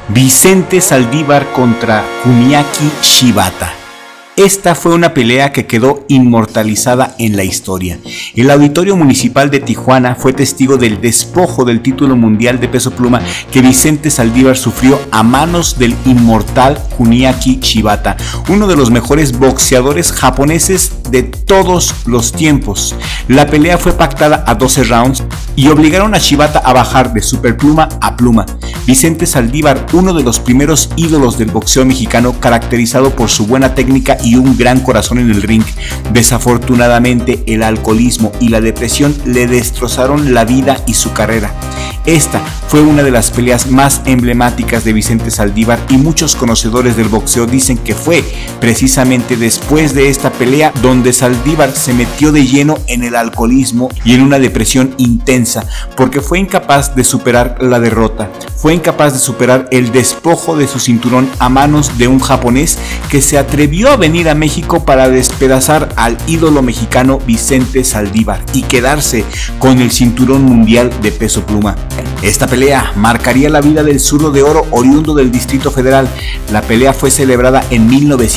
Vicente Saldívar contra Kuniaki Shibata. Esta fue una pelea que quedó inmortalizada en la historia. El Auditorio Municipal de Tijuana fue testigo del despojo del título mundial de peso pluma que Vicente Saldívar sufrió a manos del inmortal Kuniaki Shibata, uno de los mejores boxeadores japoneses de todos los tiempos. La pelea fue pactada a 12 rounds y obligaron a Shibata a bajar de superpluma a pluma. Vicente Saldívar, uno de los primeros ídolos del boxeo mexicano, caracterizado por su buena técnica y un gran corazón en el ring. Desafortunadamente, el alcoholismo y la depresión le destrozaron la vida y su carrera. Esta fue una de las peleas más emblemáticas de Vicente Saldívar y muchos conocedores del boxeo dicen que fue precisamente después de esta pelea donde Saldívar se metió de lleno en el alcoholismo y en una depresión intensa porque fue incapaz de superar la derrota, fue incapaz de superar el despojo de su cinturón a manos de un japonés que se atrevió a venir a México para despedazar al ídolo mexicano Vicente Saldívar y quedarse con el cinturón mundial de peso pluma. Esta pelea marcaría la vida del zurdo de oro oriundo del Distrito Federal. La pelea fue celebrada en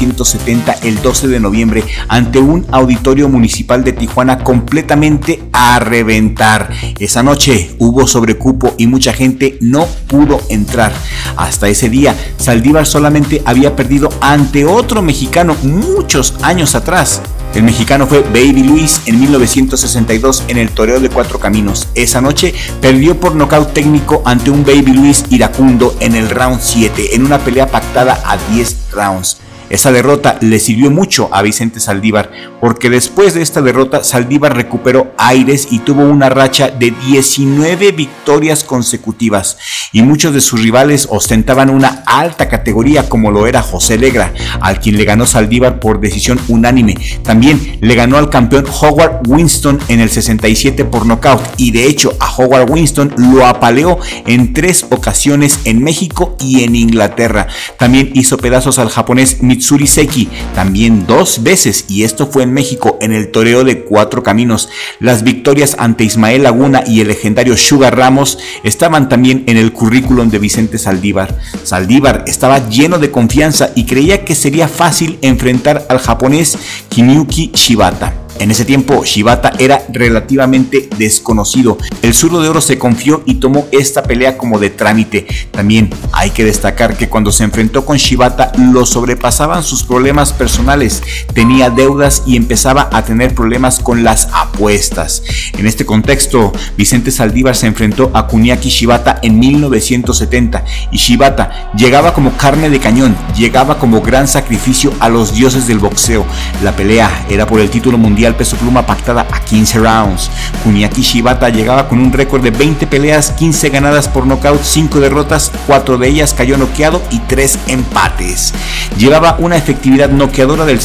1970, el 12 de noviembre, ante un auditorio municipal de Tijuana completamente a reventar. Esa noche hubo sobrecupo y mucha gente no pudo entrar. Hasta ese día, Saldívar solamente había perdido ante otro mexicano muchos años atrás. El mexicano fue Baby Luis en 1962 en el Toreo de Cuatro Caminos. Esa noche perdió por nocaut técnico ante un Baby Luis iracundo en el round 7, en una pelea pactada a 10 rounds. Esa derrota le sirvió mucho a Vicente Saldívar, porque después de esta derrota Saldívar recuperó aires y tuvo una racha de 19 victorias consecutivas, y muchos de sus rivales ostentaban una alta categoría como lo era José Legra, al quien le ganó Saldívar por decisión unánime. También le ganó al campeón Howard Winston en el 67 por nocaut, y de hecho a Howard Winston lo apaleó en 3 ocasiones en México y en Inglaterra. También hizo pedazos al japonés Mitsuri Seki, también 2 veces, y esto fue en México en el Toreo de Cuatro Caminos. Las victorias ante Ismael Laguna y el legendario Sugar Ramos estaban también en el currículum de Vicente Saldívar. Saldívar estaba lleno de confianza y creía que sería fácil enfrentar al japonés Kuniaki Shibata. En ese tiempo, Shibata era relativamente desconocido. El zurdo de oro se confió y tomó esta pelea como de trámite. También hay que destacar que cuando se enfrentó con Shibata, lo sobrepasaban sus problemas personales. Tenía deudas y empezaba a tener problemas con las apuestas. En este contexto, Vicente Saldívar se enfrentó a Kuniaki Shibata en 1970 y Shibata llegaba como carne de cañón, llegaba como gran sacrificio a los dioses del boxeo. La pelea era por el título mundial peso pluma pactada a 15 rounds. Kuniaki Shibata llegaba con un récord de 20 peleas, 15 ganadas por nocaut, 5 derrotas, 4 de ellas cayó noqueado y 3 empates. Llevaba una efectividad noqueadora del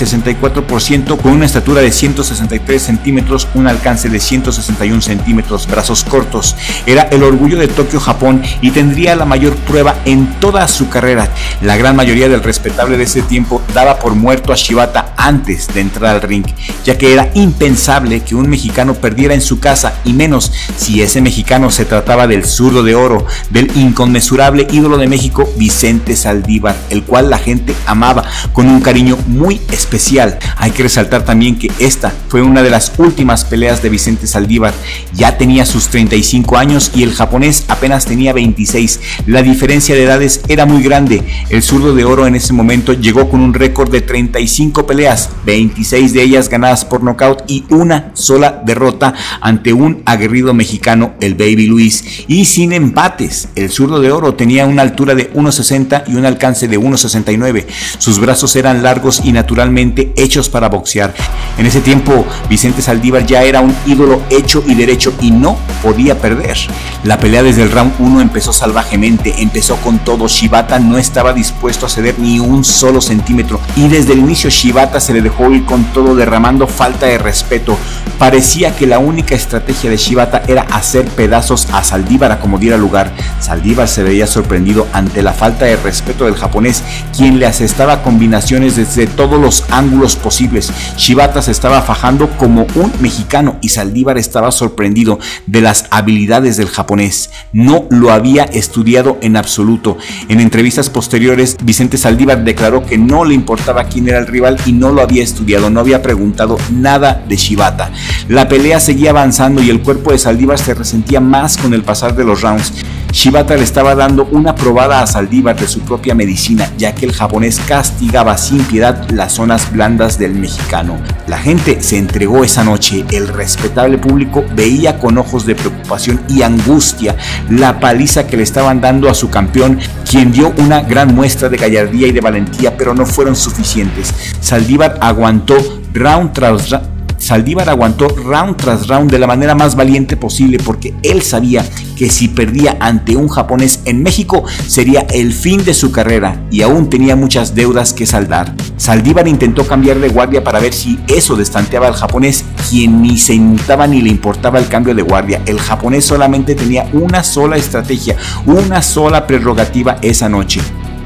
64% con una estatura de 163 centímetros, un alcance de 161 centímetros, brazos cortos. Era el orgullo de Tokio, Japón, y tendría la mayor prueba en toda su carrera. La gran mayoría del respetable de ese tiempo daba por muerto a Shibata antes de entrar al ring, ya que era impensable que un mexicano perdiera en su casa, y menos si ese mexicano se trataba del zurdo de oro, del inconmensurable ídolo de México, Vicente Saldívar, el cual la gente amaba con un cariño muy especial. Hay que resaltar también que esta fue una de las últimas peleas de Vicente Saldívar. Ya tenía sus 35 años y el japonés apenas tenía 26. La diferencia de edades era muy grande. El zurdo de oro en ese momento llegó con un récord de 35 peleas, 26 de ellas ganadas por nocaut y una sola derrota ante un aguerrido mexicano, el Baby Luis, y sin empates. El zurdo de oro tenía una altura de 1.60 y un alcance de 1.69. Sus brazos eran largos y naturalmente hechos para boxear. En ese tiempo, Vicente Saldívar ya era un ídolo hecho y derecho y no podía perder. La pelea desde el round 1 empezó salvajemente, empezó con todo. Shibata no estaba dispuesto a ceder ni un solo centímetro y desde el inicio Shibata se le dejó ir con todo, derramando faltas falta de respeto. Parecía que la única estrategia de Shibata era hacer pedazos a Saldívar a como diera lugar. Saldívar se veía sorprendido ante la falta de respeto del japonés, quien le asestaba combinaciones desde todos los ángulos posibles. Shibata se estaba fajando como un mexicano y Saldívar estaba sorprendido de las habilidades del japonés. No lo había estudiado en absoluto. En entrevistas posteriores, Vicente Saldívar declaró que no le importaba quién era el rival y no lo había estudiado, no había preguntado nada de Shibata. La pelea seguía avanzando y el cuerpo de Saldívar se resentía más con el pasar de los rounds. Shibata le estaba dando una probada a Saldívar de su propia medicina, ya que el japonés castigaba sin piedad las zonas blandas del mexicano. La gente se entregó esa noche. El respetable público veía con ojos de preocupación y angustia la paliza que le estaban dando a su campeón, quien dio una gran muestra de gallardía y de valentía, pero no fueron suficientes. Saldívar aguantó round tras round de la manera más valiente posible, porque él sabía que si perdía ante un japonés en México sería el fin de su carrera y aún tenía muchas deudas que saldar. Saldívar intentó cambiar de guardia para ver si eso destanteaba al japonés, quien ni se inmutaba ni le importaba el cambio de guardia. El japonés solamente tenía una sola estrategia, una sola prerrogativa esa noche,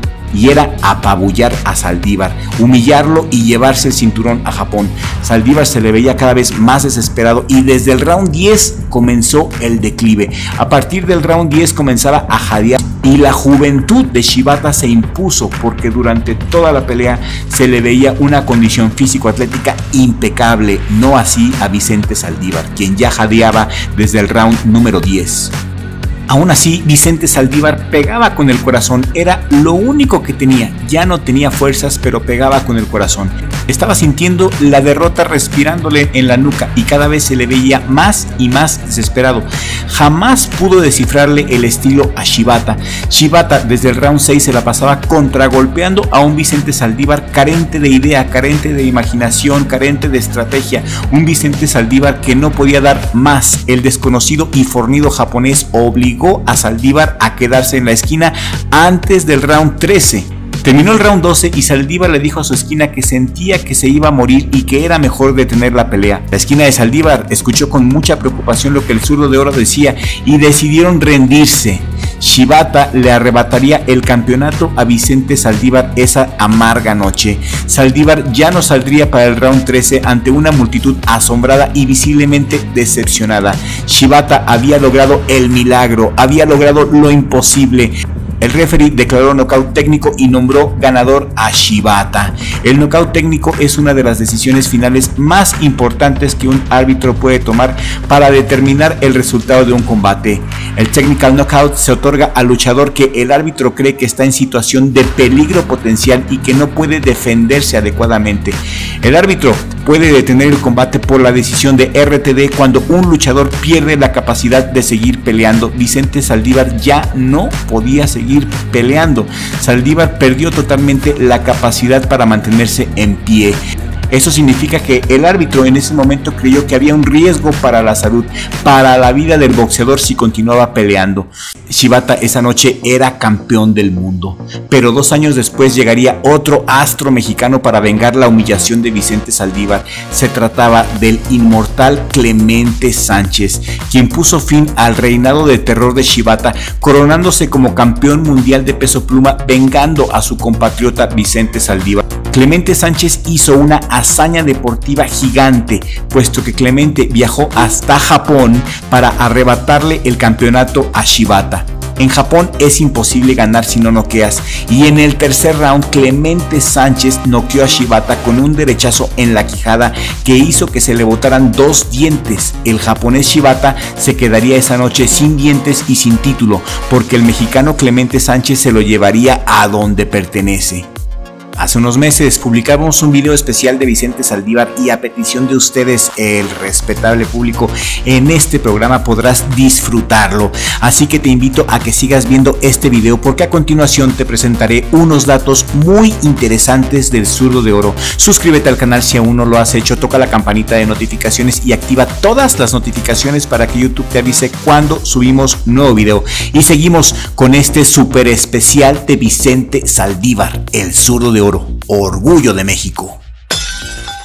y era apabullar a Saldívar, humillarlo y llevarse el cinturón a Japón. Saldívar se le veía cada vez más desesperado y desde el round 10 comenzó el declive. A partir del round 10 comenzaba a jadear y la juventud de Shibata se impuso, porque durante toda la pelea se le veía una condición físico-atlética impecable, no así a Vicente Saldívar, quien ya jadeaba desde el round número 10. Aún así, Vicente Saldívar pegaba con el corazón, era lo único que tenía. Ya no tenía fuerzas, pero pegaba con el corazón. Estaba sintiendo la derrota respirándole en la nuca y cada vez se le veía más y más desesperado. Jamás pudo descifrarle el estilo a Shibata. Shibata desde el round 6 se la pasaba contragolpeando a un Vicente Saldívar carente de idea, carente de imaginación, carente de estrategia. Un Vicente Saldívar que no podía dar más. El desconocido y fornido japonés obligó a Saldívar a quedarse en la esquina antes del round 13. Terminó el round 12 y Saldívar le dijo a su esquina que sentía que se iba a morir y que era mejor detener la pelea. La esquina de Saldívar escuchó con mucha preocupación lo que el zurdo de oro decía y decidieron rendirse. Shibata le arrebataría el campeonato a Vicente Saldívar esa amarga noche. Saldívar ya no saldría para el round 13 ante una multitud asombrada y visiblemente decepcionada. Shibata había logrado el milagro, había logrado lo imposible. El referee declaró nocaut técnico y nombró ganador a Shibata. El nocaut técnico es una de las decisiones finales más importantes que un árbitro puede tomar para determinar el resultado de un combate. El technical knockout se otorga al luchador que el árbitro cree que está en situación de peligro potencial y que no puede defenderse adecuadamente. El árbitro puede detener el combate por la decisión de RTD cuando un luchador pierde la capacidad de seguir peleando. Vicente Saldívar ya no podía seguir peleando. Saldívar perdió totalmente la capacidad para mantenerse en pie. Eso significa que el árbitro en ese momento creyó que había un riesgo para la salud, para la vida del boxeador si continuaba peleando. Shibata esa noche era campeón del mundo, pero 2 años después llegaría otro astro mexicano para vengar la humillación de Vicente Saldívar. Se trataba del inmortal Clemente Sánchez, quien puso fin al reinado de terror de Shibata, coronándose como campeón mundial de peso pluma, vengando a su compatriota Vicente Saldívar. Clemente Sánchez hizo una hazaña deportiva gigante, puesto que Clemente viajó hasta Japón para arrebatarle el campeonato a Shibata. En Japón es imposible ganar si no noqueas, y en el tercer round Clemente Sánchez noqueó a Shibata con un derechazo en la quijada que hizo que se le botaran 2 dientes. El japonés Shibata se quedaría esa noche sin dientes y sin título, porque el mexicano Clemente Sánchez se lo llevaría a donde pertenece. Hace unos meses publicamos un video especial de Vicente Saldívar y a petición de ustedes, el respetable público, en este programa podrás disfrutarlo. Así que te invito a que sigas viendo este video, porque a continuación te presentaré unos datos muy interesantes del zurdo de oro. Suscríbete al canal si aún no lo has hecho, toca la campanita de notificaciones y activa todas las notificaciones para que YouTube te avise cuando subimos nuevo video. Y seguimos con este súper especial de Vicente Saldívar, el zurdo de oro. Orgullo de México.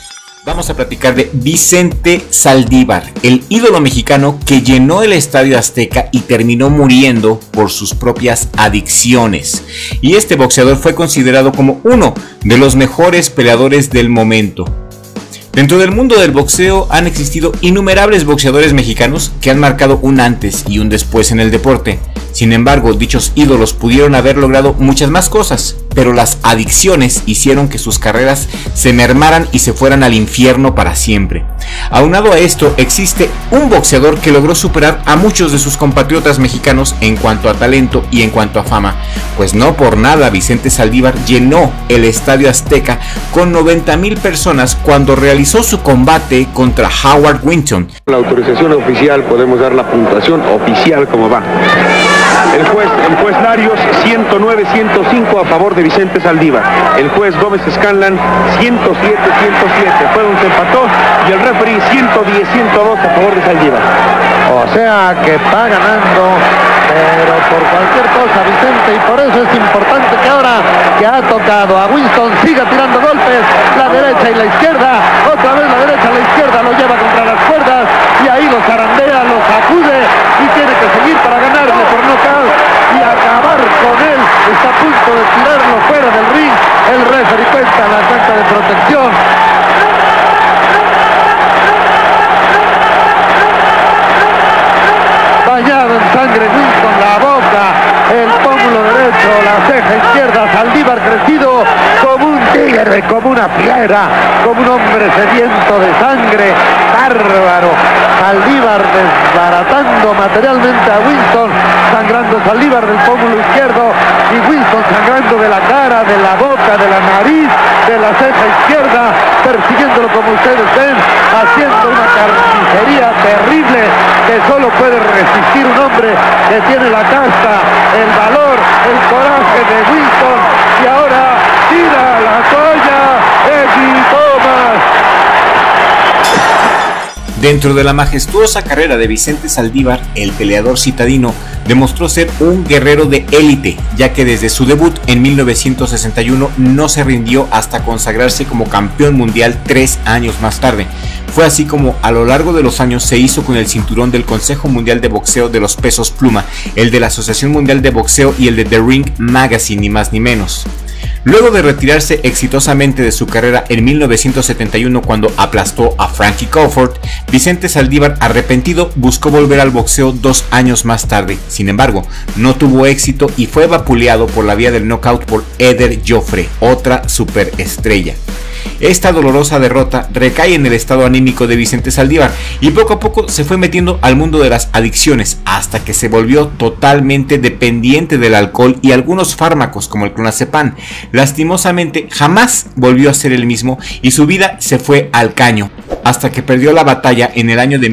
Vamos a platicar de Vicente Saldívar, el ídolo mexicano que llenó el Estadio Azteca y terminó muriendo por sus propias adicciones. Y este boxeador fue considerado como uno de los mejores peleadores del momento. Dentro del mundo del boxeo han existido innumerables boxeadores mexicanos que han marcado un antes y un después en el deporte. Sin embargo, dichos ídolos pudieron haber logrado muchas más cosas, pero las adicciones hicieron que sus carreras se mermaran y se fueran al infierno para siempre. Aunado a esto, existe un boxeador que logró superar a muchos de sus compatriotas mexicanos en cuanto a talento y en cuanto a fama, pues no por nada Vicente Saldívar llenó el Estadio Azteca con 90,000 personas cuando realizó su combate contra Howard Winton. La autorización oficial, podemos dar la puntuación oficial como va. El juez Larios 109-105 a favor de Vicente Saldívar. El juez Gómez Scanlan 107-107. Fue donde se empató y el referee 110-102 a favor de Saldívar. O sea que está ganando, pero por cualquier cosa Vicente, y por eso es importante que ahora que ha tocado a Winston siga tirando golpes, la derecha y la izquierda, otra vez la derecha y la izquierda, lo lleva contra las cuerdas y ahí lo zarandea, lo sacude y tiene que seguir para ganarle por nocaut y acabar con él. Está a punto de tirarlo fuera del ring, el referee cuenta la cuenta de protección. Bañado en sangre Winston, la boca, el pómulo derecho, la ceja izquierda, Saldívar crecido como un tigre, como una fiera, como un hombre sediento de sangre, bárbaro. Saldívar desbaratando materialmente a Winston, sangrando Saldívar del pómulo izquierdo y Winston sangrando de la cara, de la boca, de la nariz, de la ceja izquierda, persiguiéndolo como ustedes ven, haciendo una carnicería terrible que solo puede resistir un hombre que tiene la casta, el valor, el coraje de Winston, y ahora tira la toalla Eddie Thomas. Dentro de la majestuosa carrera de Vicente Saldívar, el peleador citadino demostró ser un guerrero de élite, ya que desde su debut en 1961 no se rindió hasta consagrarse como campeón mundial 3 años más tarde. Fue así como a lo largo de los años se hizo con el cinturón del Consejo Mundial de Boxeo de los Pesos Pluma, el de la Asociación Mundial de Boxeo y el de The Ring Magazine, ni más ni menos. Luego de retirarse exitosamente de su carrera en 1971 cuando aplastó a Frankie Crawford, Vicente Saldívar, arrepentido, buscó volver al boxeo 2 años más tarde. Sin embargo, no tuvo éxito y fue vapuleado por la vía del knockout por Eder Joffre, otra superestrella. Esta dolorosa derrota recae en el estado anímico de Vicente Saldívar y poco a poco se fue metiendo al mundo de las adicciones hasta que se volvió totalmente dependiente del alcohol y algunos fármacos como el clonazepam. Lastimosamente jamás volvió a ser el mismo y su vida se fue al caño hasta que perdió la batalla en el año de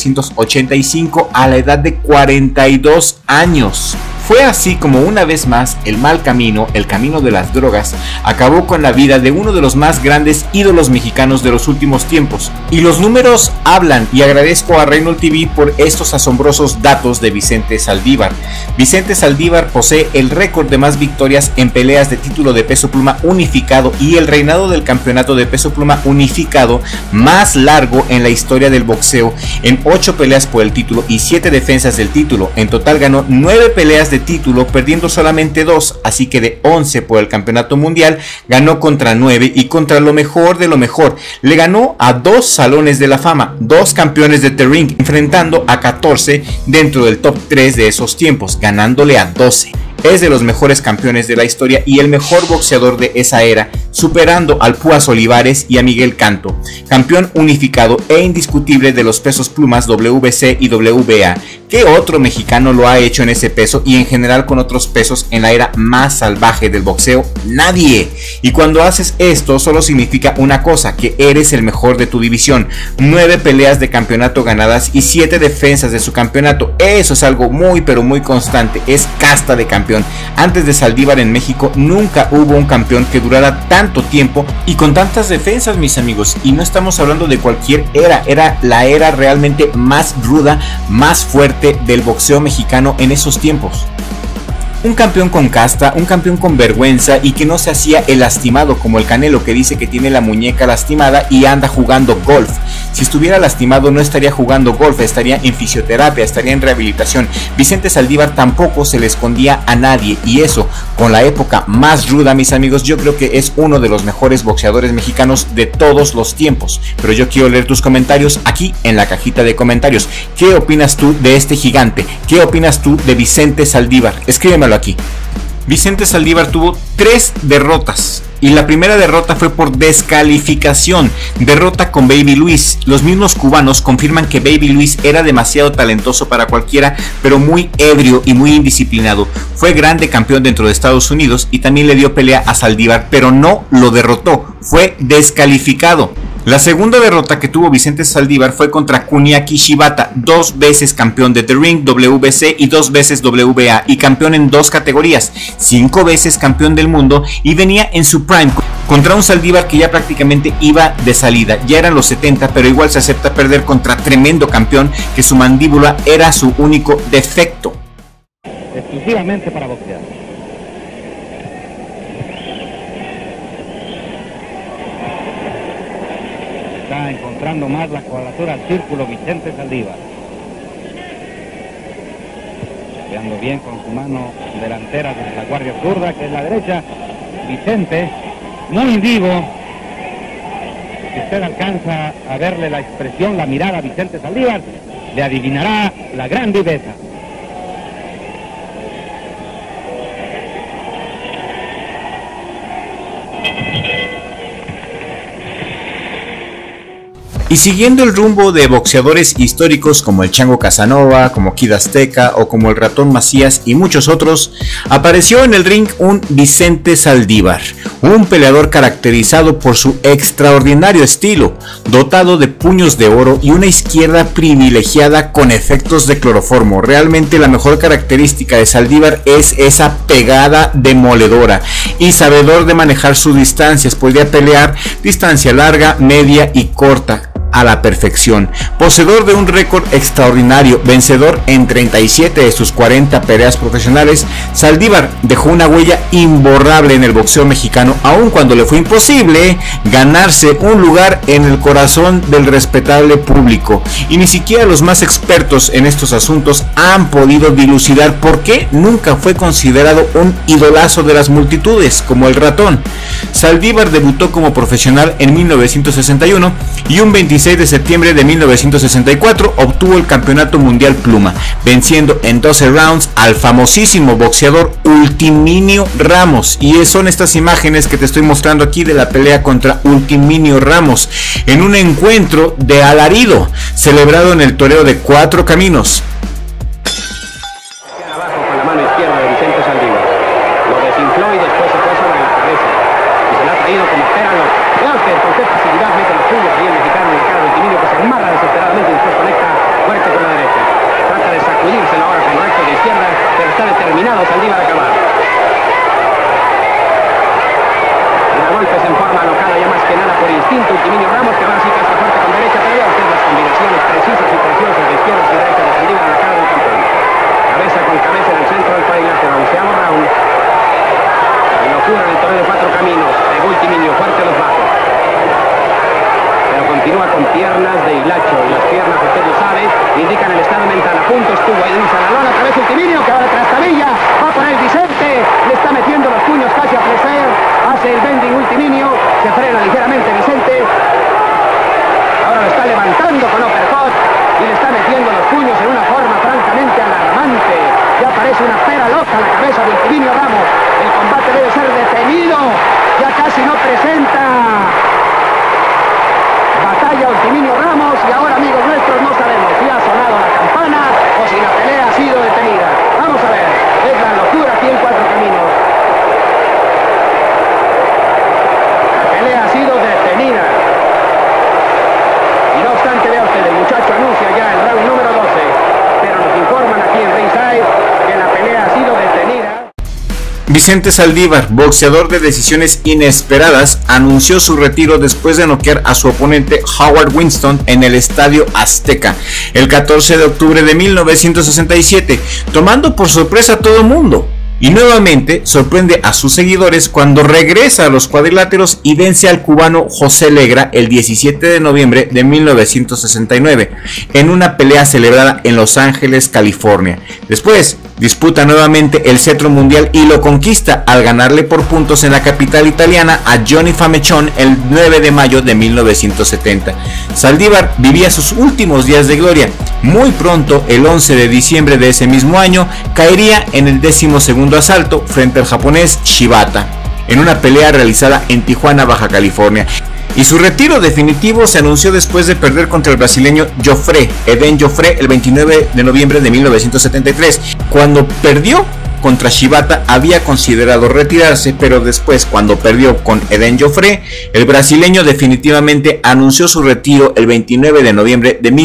1985 a la edad de 42 años. Fue así como una vez más el mal camino, el camino de las drogas, acabó con la vida de uno de los más grandes ídolos mexicanos de los últimos tiempos. Y los números hablan, y agradezco a Reynolds TV por estos asombrosos datos de Vicente Saldívar. Vicente Saldívar posee el récord de más victorias en peleas de título de peso pluma unificado y el reinado del campeonato de peso pluma unificado más largo en la historia del boxeo, en 8 peleas por el título y 7 defensas del título. En total ganó 9 peleas de título, perdiendo solamente 2, así que de 11 por el campeonato mundial ganó contra 9 y contra lo mejor de lo mejor. Le ganó a 2 salones de la fama, 2 campeones de The Ring, enfrentando a 14 dentro del top 3 de esos tiempos, ganándole a 12. Es de los mejores campeones de la historia y el mejor boxeador de esa era, superando al Púas Olivares y a Miguel Canto, campeón unificado e indiscutible de los pesos plumas WBC y WBA. ¿Qué otro mexicano lo ha hecho en ese peso y en general con otros pesos en la era más salvaje del boxeo? Nadie. Y cuando haces esto solo significa una cosa, que eres el mejor de tu división. 9 peleas de campeonato ganadas y 7 defensas de su campeonato. Eso es algo muy pero muy constante, es casta de campeón. Antes de Saldívar en México nunca hubo un campeón que durara tanto tiempo y con tantas defensas, mis amigos. Y no estamos hablando de cualquier era, era la era realmente más ruda, más fuerte del boxeo mexicano en esos tiempos. Un campeón con casta, un campeón con vergüenza y que no se hacía el lastimado como el Canelo, que dice que tiene la muñeca lastimada y anda jugando golf. Si estuviera lastimado no estaría jugando golf, estaría en fisioterapia, estaría en rehabilitación. Vicente Saldívar tampoco se le escondía a nadie, y eso, con la época más ruda, mis amigos, yo creo que es uno de los mejores boxeadores mexicanos de todos los tiempos. Pero yo quiero leer tus comentarios aquí en la cajita de comentarios. ¿Qué opinas tú de este gigante? ¿Qué opinas tú de Vicente Saldívar? Escríbemelo aquí. Vicente Saldívar tuvo 3 derrotas. Y la primera derrota fue por descalificación, derrota con Baby Luis. Los mismos cubanos confirman que Baby Luis era demasiado talentoso para cualquiera, pero muy ebrio y muy indisciplinado. Fue grande campeón dentro de Estados Unidos y también le dio pelea a Saldívar, pero no lo derrotó, fue descalificado. La segunda derrota que tuvo Vicente Saldívar fue contra Kuniaki Shibata, 2 veces campeón de The Ring, WBC y 2 veces WBA, y campeón en 2 categorías, 5 veces campeón del mundo, y venía en su prime contra un Saldívar que ya prácticamente iba de salida. Ya eran los 70, pero igual se acepta perder contra tremendo campeón, que su mandíbula era su único defecto. Exclusivamente para boxear. Está encontrando más la cuadratura al círculo Vicente Saldívar. Quedando bien con su mano delantera de la guardia zurda, que es la derecha. Vicente, muy vivo. Si usted alcanza a verle la expresión, la mirada a Vicente Saldívar, le adivinará la gran viveza. Y siguiendo el rumbo de boxeadores históricos como el Chango Casanova, como Kid Azteca o como el Ratón Macías y muchos otros, apareció en el ring un Vicente Saldívar, un peleador caracterizado por su extraordinario estilo, dotado de puños de oro y una izquierda privilegiada con efectos de cloroformo. Realmente la mejor característica de Saldívar es esa pegada demoledora y sabedor de manejar sus distancias. Podía pelear distancia larga, media y corta a la perfección. Poseedor de un récord extraordinario, vencedor en 37 de sus 40 peleas profesionales, Saldívar dejó una huella imborrable en el boxeo mexicano, aun cuando le fue imposible ganarse un lugar en el corazón del respetable público. Y ni siquiera los más expertos en estos asuntos han podido dilucidar por qué nunca fue considerado un idolazo de las multitudes como el Ratón. Saldívar debutó como profesional en 1961 y un 26 de septiembre de 1964 obtuvo el campeonato mundial pluma, venciendo en 12 rounds al famosísimo boxeador Ultiminio Ramos. Y son estas imágenes que te estoy mostrando aquí de la pelea contra Ultiminio Ramos en un encuentro de alarido celebrado en el toreo de Cuatro Caminos. Abajo con la mano izquierda de Vicente Saldívar. Lo desinfló y después se fue sobre la cabeza. Y se la ha traído como espera loca. Vea usted con qué facilidad mete los puños ahí el mexicano en la cara de Ultiminio, que se amarra desesperadamente y después conecta fuerte con la derecha. Trata de sacudírselo ahora con recto de izquierda, pero está determinado Saldívar a acabar. Y a golpes en forma alocada, ya más que nada por instinto, Ultiminio Ramos, que ahora sí casca fuerte con derecha, pero vea usted las combinaciones precisas y preciosas de izquierdas y derechas de Saldívar en la cara del campeón. Cabeza con cabeza en el centro del cuadrilátero, 11º round. La locura en el torneo de Cuatro Caminos, de Ultiminio, fuerte a los bajos. Pero continúa con piernas de hilacho, y las piernas, usted lo sabe, indican el estado mental. A punto estuvo ahí en un salalón, otra vez Ultiminio, que ahora trastabilla, va por el Vicente, le está metiendo los puños casi a placer, hace el bending Ultiminio, se frena ligeramente Vicente, ahora lo está levantando con uppercut y le está metiendo los puños en una forma francamente alarmante. Ya parece una pera loca la cabeza de Ultiminio Ramos. El combate debe ser detenido, ya casi no presenta batalla Ultiminio Ramos, y ahora, amigos nuestros, no sabemos si ha sonado la campana o si la pelea ha sido detenida. Vamos a ver, es la locura aquí en Cuatro Caminos. La pelea ha sido detenida. Y no obstante, vea usted, el muchacho anuncia ya el round número 12, pero nos informan aquí en ringside que la pelea ha sido detenida. Vicente Saldívar, boxeador de decisiones inesperadas, anunció su retiro después de noquear a su oponente Howard Winston en el Estadio Azteca el 14 de octubre de 1967, tomando por sorpresa a todo el mundo. Y nuevamente sorprende a sus seguidores cuando regresa a los cuadriláteros y vence al cubano José Legra el 17 de noviembre de 1969 en una pelea celebrada en Los Ángeles, California. Después disputa nuevamente el cetro mundial y lo conquista al ganarle por puntos en la capital italiana a Johnny Famechón el 9 de mayo de 1970. Saldívar vivía sus últimos días de gloria. Muy pronto, el 11 de diciembre de ese mismo año, caería en el 12º asalto frente al japonés Shibata, en una pelea realizada en Tijuana, Baja California. Y su retiro definitivo se anunció después de perder contra el brasileño Eden Joffre, el 29 de noviembre de 1973. Cuando perdió contra Shibata había considerado retirarse, pero después, cuando perdió con Eden Joffre, el brasileño definitivamente anunció su retiro el 29 de noviembre de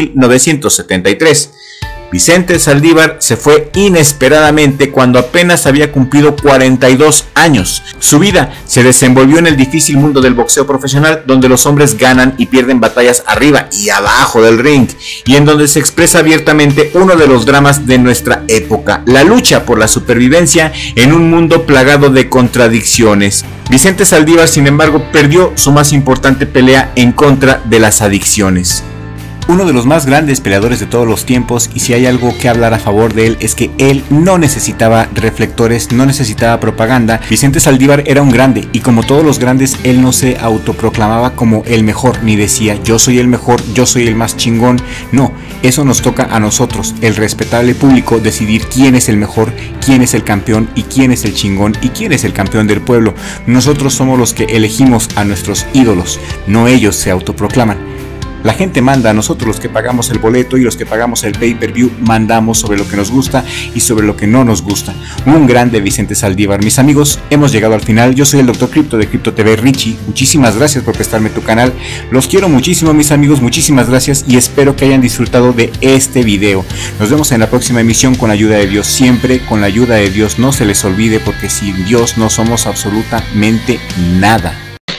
1973. Vicente Saldívar se fue inesperadamente cuando apenas había cumplido 42 años. Su vida se desenvolvió en el difícil mundo del boxeo profesional, donde los hombres ganan y pierden batallas arriba y abajo del ring, y en donde se expresa abiertamente uno de los dramas de nuestra época, la lucha por la supervivencia en un mundo plagado de contradicciones. Vicente Saldívar, sin embargo, perdió su más importante pelea en contra de las adicciones. Uno de los más grandes peleadores de todos los tiempos, y si hay algo que hablar a favor de él es que él no necesitaba reflectores, no necesitaba propaganda. Vicente Saldívar era un grande, y como todos los grandes, él no se autoproclamaba como el mejor, ni decía yo soy el mejor, yo soy el más chingón. No, eso nos toca a nosotros, el respetable público, decidir quién es el mejor, quién es el campeón y quién es el chingón y quién es el campeón del pueblo. Nosotros somos los que elegimos a nuestros ídolos, no ellos se autoproclaman. La gente manda, nosotros los que pagamos el boleto y los que pagamos el pay-per-view mandamos sobre lo que nos gusta y sobre lo que no nos gusta. Un grande Vicente Saldívar. Mis amigos, hemos llegado al final. Yo soy el Dr. Crypto de Crypto TV, Richie. Muchísimas gracias por prestarme tu canal. Los quiero muchísimo, mis amigos. Muchísimas gracias y espero que hayan disfrutado de este video. Nos vemos en la próxima emisión con la ayuda de Dios. Siempre con la ayuda de Dios. No se les olvide, porque sin Dios no somos absolutamente nada.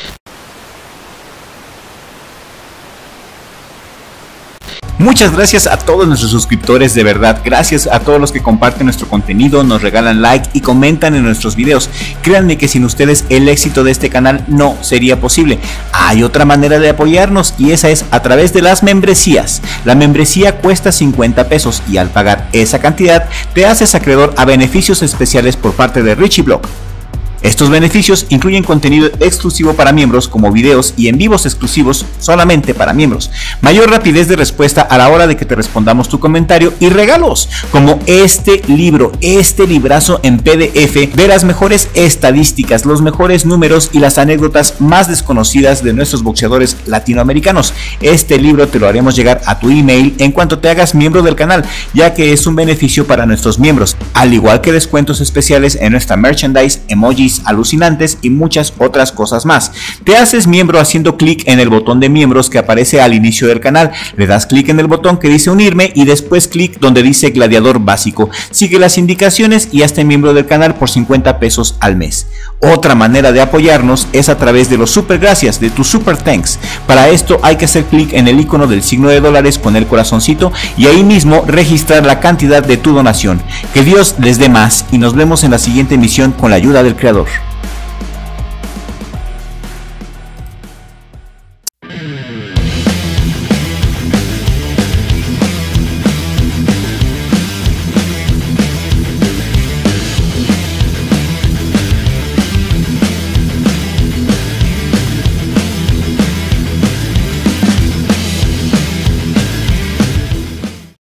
Muchas gracias a todos nuestros suscriptores, de verdad, gracias a todos los que comparten nuestro contenido, nos regalan like y comentan en nuestros videos. Créanme que sin ustedes el éxito de este canal no sería posible. Hay otra manera de apoyarnos y esa es a través de las membresías. La membresía cuesta 50 pesos y al pagar esa cantidad te haces acreedor a beneficios especiales por parte de Richie Blog. Estos beneficios incluyen contenido exclusivo para miembros, como videos y en vivos exclusivos solamente para miembros, mayor rapidez de respuesta a la hora de que te respondamos tu comentario y regalos como este libro, este librazo en PDF de las mejores estadísticas, los mejores números y las anécdotas más desconocidas de nuestros boxeadores latinoamericanos. Este libro te lo haremos llegar a tu email en cuanto te hagas miembro del canal, ya que es un beneficio para nuestros miembros, al igual que descuentos especiales en nuestra merchandise, emojis alucinantes y muchas otras cosas más. Te haces miembro haciendo clic en el botón de miembros que aparece al inicio del canal, le das clic en el botón que dice unirme y después clic donde dice gladiador básico. Sigue las indicaciones y hazte miembro del canal por 50 pesos al mes. Otra manera de apoyarnos es a través de los super gracias, de tu super thanks. Para esto hay que hacer clic en el icono del signo de dólares con el corazoncito y ahí mismo registrar la cantidad de tu donación. Que Dios les dé más y nos vemos en la siguiente emisión con la ayuda del Creador.